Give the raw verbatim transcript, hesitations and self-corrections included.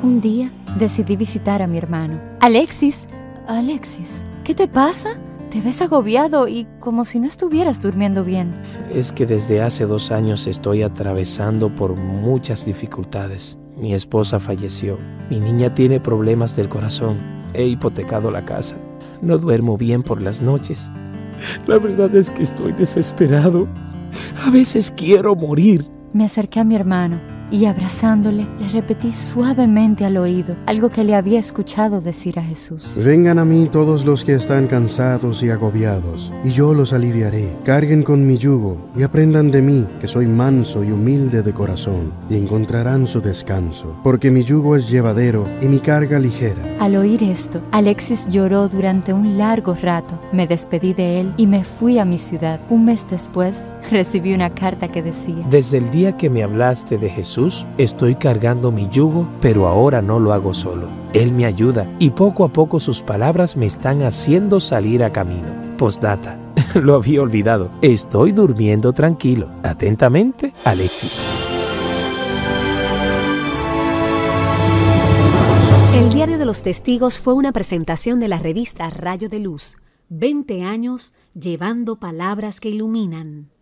Un día decidí visitar a mi hermano. Alexis, Alexis, ¿qué te pasa? Te ves agobiado y como si no estuvieras durmiendo bien. Es que desde hace dos años estoy atravesando por muchas dificultades. Mi esposa falleció. Mi niña tiene problemas del corazón. He hipotecado la casa. No duermo bien por las noches. La verdad es que estoy desesperado. A veces quiero morir. Me acerqué a mi hermano y abrazándole le repetí suavemente al oído algo que le había escuchado decir a Jesús. Vengan a mí todos los que están cansados y agobiados, y yo los aliviaré. Carguen con mi yugo y aprendan de mí, que soy manso y humilde de corazón, y encontrarán su descanso, porque mi yugo es llevadero y mi carga ligera. Al oír esto, Alexis lloró durante un largo rato. Me despedí de él y me fui a mi ciudad. Un mes después, recibí una carta que decía: desde el día que me hablaste de Jesús, estoy cargando mi yugo, pero ahora no lo hago solo. Él me ayuda y poco a poco sus palabras me están haciendo salir a camino. Postdata, lo había olvidado. Estoy durmiendo tranquilo. Atentamente, Alexis. El Diario de los Testigos fue una presentación de la revista Rayo de Luz. veinte años llevando palabras que iluminan.